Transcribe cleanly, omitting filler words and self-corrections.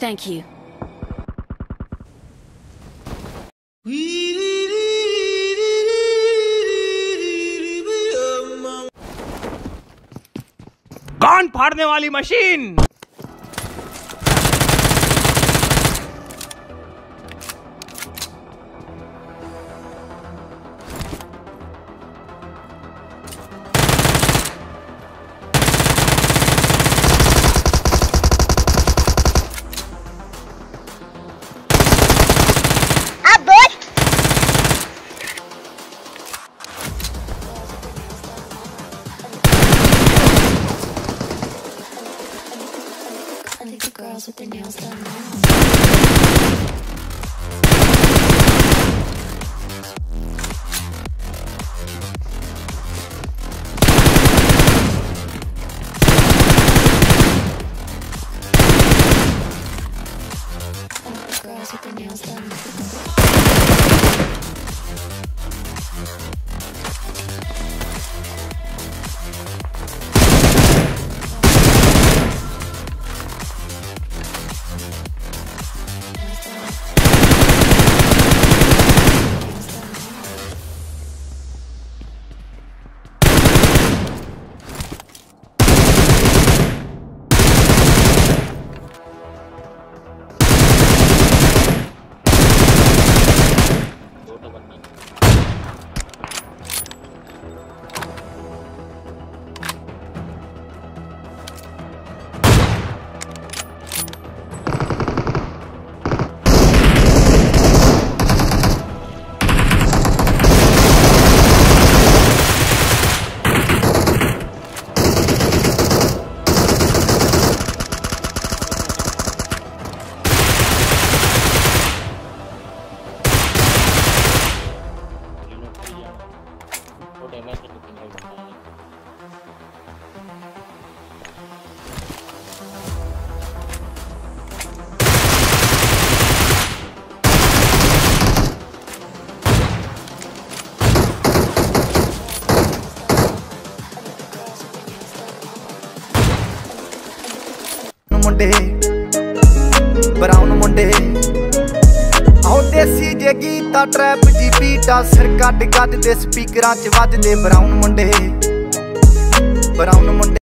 Thank you. कान फाड़ने वाली मशीन। Girls with their nails done now. Girls with their nails done. मुंडे ब्राउन मुंडे आओ देसी जे गीता ट्रैप जी बीटा सिर कट गज दे स्पीकरां च वजदे ब्राउन मुंडे